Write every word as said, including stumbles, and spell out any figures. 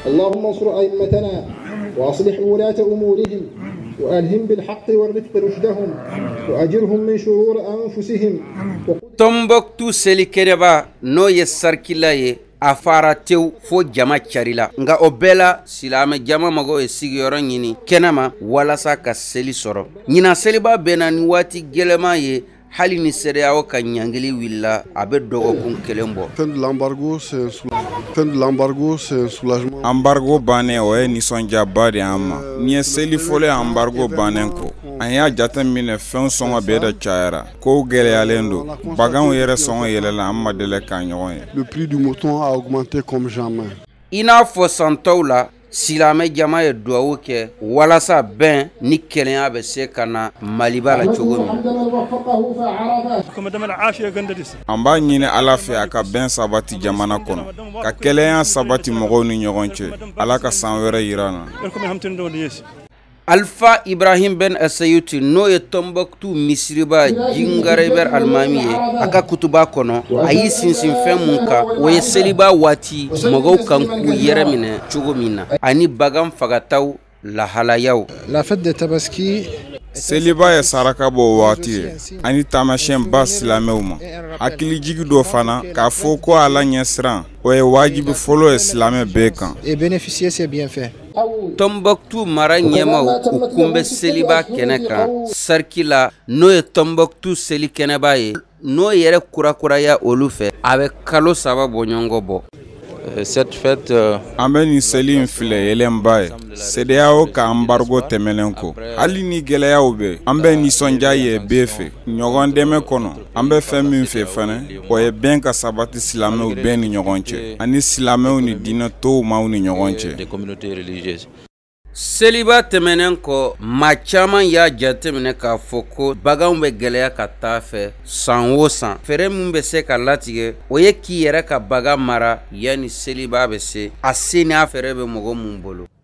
اللهم انصر أئمتنا وأصلح ولاة أمورهم وألهم بالحق والرفق رشدهم وأجرهم من شرور أنفسهم. Tombouctou seli kereba no ye sarkila ye afara tew fo jama charila nga obela silame jama mago e sigiyoro nyini kenama walasa ka seli soro nyina seliba benani wati gelema ye hali ni sereyawo ka nyangili willa abe dogo kun kelembo. Fin de l'embargo c'est fin de l'embargo c'est un soulagement. Embargo bane o e nisonja bari ama ni seli fole embargo banen ko anya jatan mine fen songa beda chaira ko gele alendo bagan yere songa yelela amma dele kanyon. Le prix du mouton a augmenté comme jamais. Ina fo santoula silame jama ye duawu ke walasa ben ni kelenya be se kana malibala chogomi amba nyine ala fe aka ben sabati jamana kono ka kelenya sabati mogo ni nyogonche ala ka sanwere yirana. Alpha Ibrahim Ben Assayuti no ye Tombouctou misiriba jingareber almamiye aka kutuba kono ayi sinsin fen munka o ye seliba wati mogo kanku yeremine chugomina ani bagam fagataw la halayaw. La fête de Tabaski seliba ye saraka bo wati ani tamashen ba silamewma akili jigi do fana ka foko ala nyesran o ye wajibi folo islame bekan et bénéficier ses bienfaits. Tombouctou mara nyema u kumbe seliba keneka sarkila no ye Tombouctou seli keneba ye no yere kura kura ya olufe avec kalo saba bonyongo bo. Cette fête euh, ameni selim file yelembaye sedeyao ka embargo temelenko ali ni geleyawo be ambe ni sonja ye befe nyogon deme kono ambe femi fe fane o ye ben ka sabati silameu ben ni nyogonche ani silameu ni dina to maw ni nyogonche des communautés religieuses. Seliba temenenko machaman ya jatemene ka foko bagan be geleya ka tafe san wo san fere mun be se ka latige o ye ki yere ka baga mara yani seliba be se aseni afere be mogo mun bolo.